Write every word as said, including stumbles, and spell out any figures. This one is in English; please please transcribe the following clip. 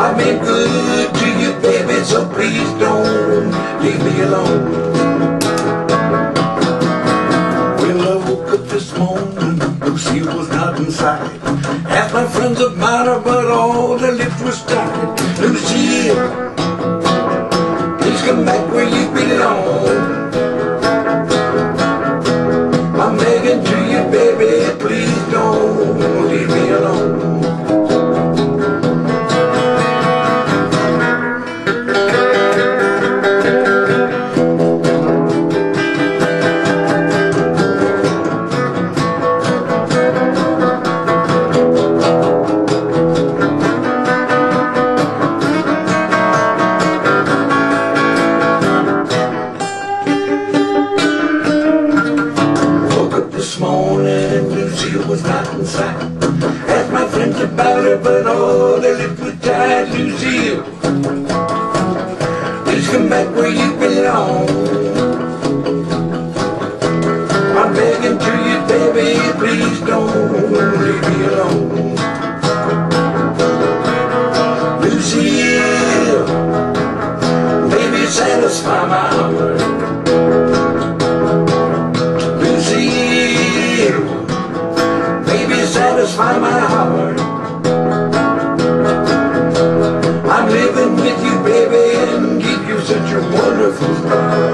I've been good to you, baby, so please don't leave me alone. Well, I woke up this morning, Lucille was not in sight. Asked my friends about her, but all their lips were tied. Lucille, please come back where you belong. I'm begging to you, baby, please don't leave me alone. This morning, Lucille was not in sight. Asked my friends about her, but all their lips were tied. Lucille, please come back where you belong. I'm begging to you, baby, please don't leave me alone. Lucille, baby, satisfy my heart. Satisfy my heart. I'm living with you, baby, and give you such a wonderful start.